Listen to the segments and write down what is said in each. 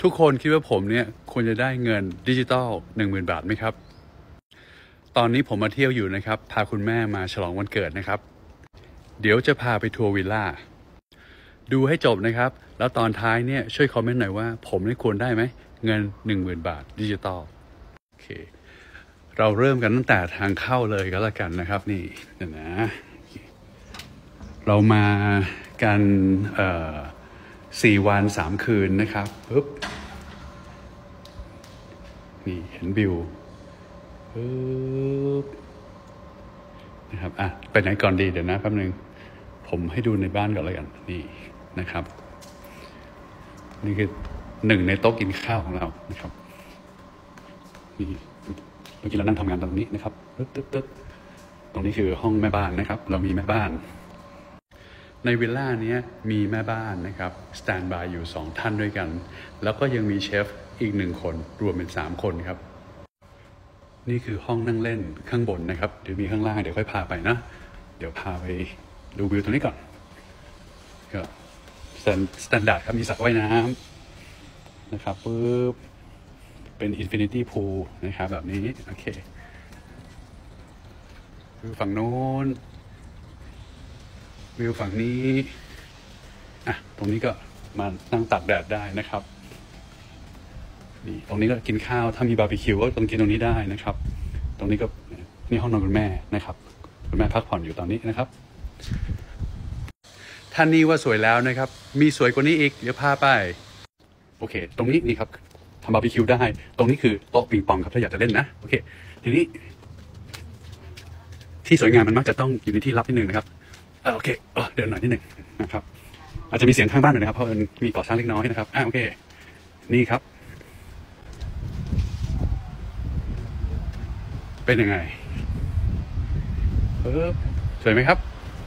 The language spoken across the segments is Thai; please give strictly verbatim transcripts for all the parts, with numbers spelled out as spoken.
ทุกคนคิดว่าผมเนี่ยควรจะได้เงินดิจิตอลหนึ่งหมื่นบาทไหมครับตอนนี้ผมมาเที่ยวอยู่นะครับพาคุณแม่มาฉลองวันเกิดนะครับเดี๋ยวจะพาไปทัวร์วิลล่าดูให้จบนะครับแล้วตอนท้ายเนี่ยช่วยคอมเมนต์หน่อยว่าผมนี่ควรได้ไหมเงินหนึ่งหมื่นบาทดิจิตอลโอเคเราเริ่มกันตั้งแต่ทางเข้าเลยก็แล้วกันนะครับนี่เดี๋ยวนะเรามากันเอ่อสี่วันสามคืนนะครับปึ๊บนี่เห็นวิวปึ๊บนะครับอ่ะไปไหนก่อนดีเดี๋ยวนะแป๊บนึงผมให้ดูในบ้านก่อนแล้วกันนี่นะครับนี่คือหนึ่งในโต๊ะกินข้าวของเรานะครับนี่เมื่อกี้เรานั่งทำงานตรงนี้นะครับตึ๊ดตึ๊ดตึ๊ดตรงนี้คือห้องแม่บ้านนะครับเรามีแม่บ้านในวิลล่านี้มีแม่บ้านนะครับสแตนบายอยู่สองท่านด้วยกันแล้วก็ยังมีเชฟอีกหนึ่งคนรวมเป็นสามคนครับนี่คือห้องนั่งเล่นข้างบนนะครับเดี๋ยวมีข้างล่างเดี๋ยวค่อยพาไปนะเดี๋ยวพาไปดูวิวตรงนี้ก่อนก็สแตนดาร์ดครับมีสระว่ายน้ำนะครับปึ๊บเป็นอินฟินิตี้พูลนะครับแบบนี้โอเควิวฝั่งโน้นวิวฝั่งนี้อ่ะตรงนี้ก็มานั่งตากแดดได้นะครับนี่ตรงนี้ก็กินข้าวถ้ามีบาร์บีคิวก็ตรงกินตรงนี้ได้นะครับตรงนี้ก็นี่ห้องนอนคุณแม่นะครับคุณแม่พักผ่อนอยู่ตอนนี้นะครับท่านนี้ว่าสวยแล้วนะครับมีสวยกว่านี้อีกเดี๋ยวพาไปโอเคตรงนี้นี่ครับทำบาร์บีคิวได้ตรงนี้คือโต๊ะปิงปองครับถ้าอยากจะเล่นนะโอเคทีนี้ที่สวยงามมันมักจะต้องอยู่ในที่ลับนิดนึงนะครับเออโอเคเออเดินหน่อยนิดนึงนะครับอาจจะมีเสียงข้างบ้านหน่อยนะครับเพราะมันมีก่อสร้างเล็กน้อยนะครับอ่าโอเคนี่ครับเป็นยังไงเออสวยไหมครับ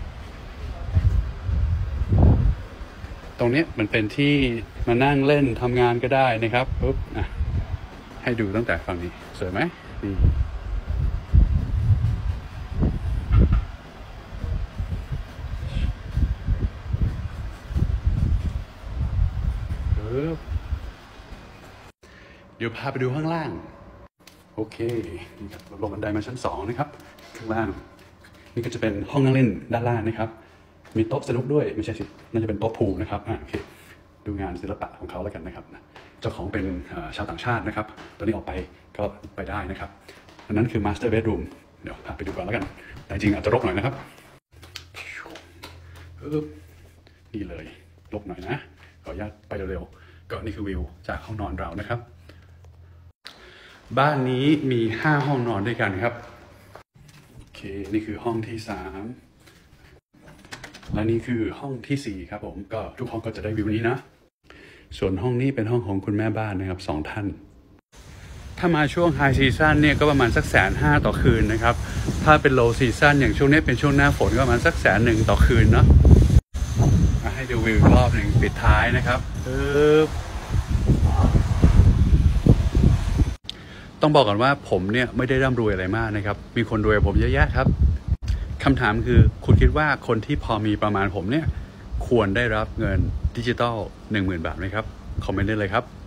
ตรงนี้มันเป็นที่มานั่งเล่นทำงานก็ได้นะครับปุ๊บอ่ะให้ดูตั้งแต่ฝั่งนี้สวยไหมนี่เดี๋ยวพาไปดูข้างล่างโอเคนี่ครับลงบันไดมาชั้นสองนะครับข้างล่างนี่ก็จะเป็นห้องนั่งเล่นด้านล่างนะครับมีโต๊ะสนุกด้วยไม่ใช่สิน่าจะเป็นโต๊ะพูลนะครับอ่าโอเคดูงานศิลปะของเขาแล้วกันนะครับเจ้าของเป็นชาวต่างชาตินะครับตอนนี้ออกไปก็ไปได้นะครับอันนั้นคือ master bedroom เดี๋ยวพาไปดูก่อนแล้วกันแต่จริงอาจจะรกหน่อยนะครับนี่เลยรกหน่อยนะขออนุญาตไปเร็วๆก็นี่คือวิวจากห้องนอนเรานะครับบ้านนี้มีห้าห้องนอนด้วยกันครับโอเคนี่คือห้องที่สามและนี่คือห้องที่สี่ครับผมก็ทุกห้องก็จะได้วิวนี้นะส่วนห้องนี้เป็นห้องของคุณแม่บ้านนะครับสองท่านถ้ามาช่วงไฮซีซั่นเนี่ยก็ประมาณสักแสนห้าต่อคืนนะครับถ้าเป็นโลซีซั่นอย่างช่วงนี้เป็นช่วงหน้าฝนก็ประมาณสักแสนหนึ่งต่อคืนเนาะให้ดูวิวรอบหนึ่งปิดท้ายนะครับต้องบอกก่อนว่าผมเนี่ยไม่ได้ร่ำรวยอะไรมากนะครับมีคนรวยผมเยอะแยะครับคำถามคือคุณคิดว่าคนที่พอมีประมาณผมเนี่ยควรได้รับเงินดิจิตอลหนึ่งหมื่นบาทไหมครับคอมเมนต์ได้เลยครับ